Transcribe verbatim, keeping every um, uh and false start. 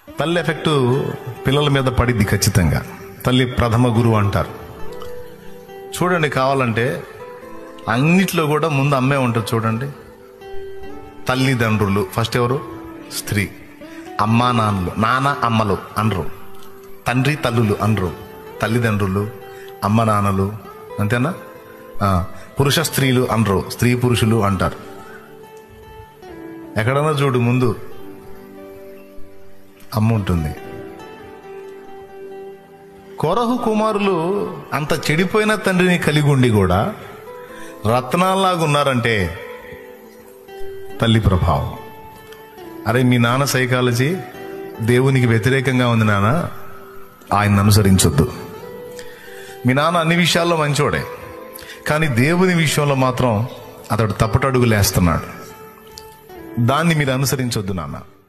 తల్లి ఎఫెక్ట్ పిల్లల మీద పడిద్ది ఖచ్చితంగా. తల్లి ప్రథమ గురువు అంటారు. చూడండి, కావాలంటే అన్నిట్లో కూడా ముందు అమ్మే ఉంటుంది. చూడండి, తల్లిదండ్రులు ఫస్ట్ ఎవరు? స్త్రీ. అమ్మా నాన్నలు, నాన్న అమ్మలు అనరు, తండ్రి తల్లులు అనరు, తల్లిదండ్రులు అమ్మ నాన్నలు, అంతేనా? పురుష స్త్రీలు అనరు, స్త్రీ పురుషులు అంటారు. ఎక్కడన్నా చూడు ముందు అమ్మ ఉంటుంది. కొరహు కుమారులు అంత చెడిపోయిన తండ్రిని కలిగి ఉండి కూడా రత్నాల్లాగా ఉన్నారంటే తల్లి ప్రభావం. అరే, మీ నాన్న సైకాలజీ దేవునికి వ్యతిరేకంగా ఉంది నాన్న, ఆయన్ని అనుసరించొద్దు. మీ నాన్న అన్ని విషయాల్లో మంచోడే, కానీ దేవుని విషయంలో మాత్రం అతడు తప్పటడుగులేస్తున్నాడు. దాన్ని మీరు అనుసరించొద్దు నాన్న.